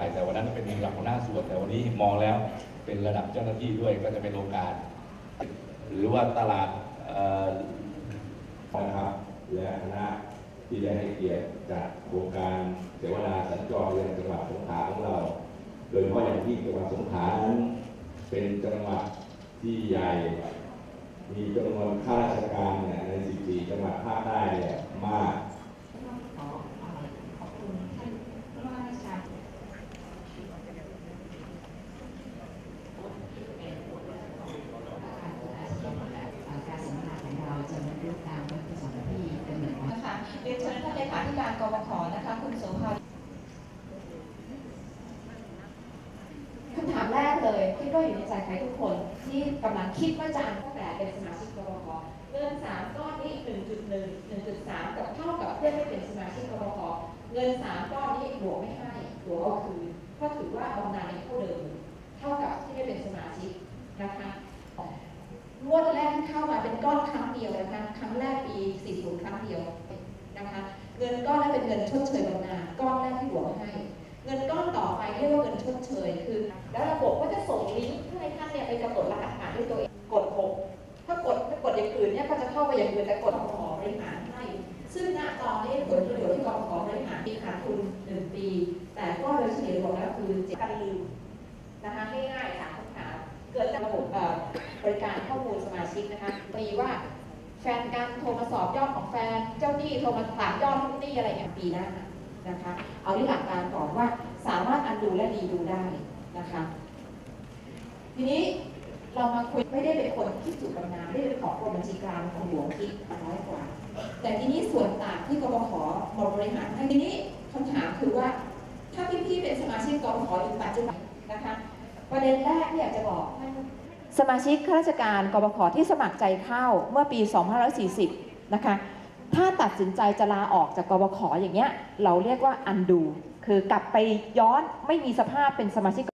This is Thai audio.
แต่วันนั้นเป็นระดับหัวหน้าส่วนแต่วันนี้มองแล้วเป็นระดับเจ้าหน้าที่ด้วยก็จะเป็นโรงการหรือว่าตลาดนะครับและคณะที่ได้ให้เกียรติจากโครงการเสวนาสัญจรเรียนจังหวัดสงขลาของเราโดยเฉพาะอย่างที่จังหวัดสงขลานั้นเป็นจังหวัดที่ใหญ่มีจำนวนข้าราชการเนี่ยใน14จังหวัดภาคใต้เนี่ยมากขอบคุณท่านผู้ว่าราชการการสัมมนาของเราจะมาดูตามวัตถุประสงค์ที่กำหนดไว้นะคะเรียนเชิญท่านเลขาธิการกบข.นะคะคุณโสภาคำถามแรกเลยคิดว่าอยู่ในใจใครทุกคนที่กำลังคิดว่าจะตั้งแต่เป็นสมาชิกกบข.เงิน3ก้อนนี้ 1.1 1.3 กับเท่ากับเพื่อนไม่เป็นสมาชิกกบข.เงิน3ก้อนนี้หลวงไม่ให้หลวงเอาคืนเพราะถือว่าบำนาญยังเท่าเดิมเท่ากับที่ไม่เป็นสมาชิกนะคะงวดแรกเข้ามาเป็นก้อนครั้งเดียวนะคะครั้งแรกปี40ครั้งเดียวนะคะเงินก้อนนั้นเป็นเงินชดเชยบำนาญก้อนแรกที่หลวงให้เงินก้อนต่อไปเรียกว่าเงินชดเชยคือแล้วระบบก็จะส่งลิงก์ให้ท่านเนี่ยไปกำหนดรหัสผ่านด้วยตัวเองกด6ถ้ากดอย่างอื่นเนี่ยก็จะเข้าไปอย่างอื่นแต่กดขอบริหารให้ซึ่งณตอนนี้ผลประโยชน์ที่กบข.บริหารมีขาดทุน1 ปีแต่ก็โดยเฉลี่ยรวมแล้วคือการลืมนะคะง่ายๆค่ะคำถามเกิดจากระบบบริการข้อมูลสมาชิกนะคะมีว่าแฟนกันโทรมาสอบยอดของแฟนเจ้าหนี้โทรมาถามยอดทุกหนี้อะไรอย่างปีหน้านะคะเอาที่หลักการก่อนว่าสามารถอันดูและรีดูได้นะคะทีนี้เรามาคุยไม่ได้เป็นคนคิดสูตรบำนาญไม่ได้เป็นของกรมบัญชีกลางของหลวงคิดน้อยกว่าแต่ทีนี้ส่วนต่างที่กบข.บริหารให้ทีนี้คำถามคือว่าถ้าพี่ๆเป็นสมาชิกกบข.อยู่ปัจจุบันนะคะประเด็นแรกที่อยากจะบอกสมาชิกข้าราชการกบข.ที่สมัครใจเข้าเมื่อปี2540นะคะถ้าตัดสินใจจะลาออกจากกบข.อย่างเงี้ยเราเรียกว่า undo คือกลับไปย้อนไม่มีสภาพเป็นสมาชิก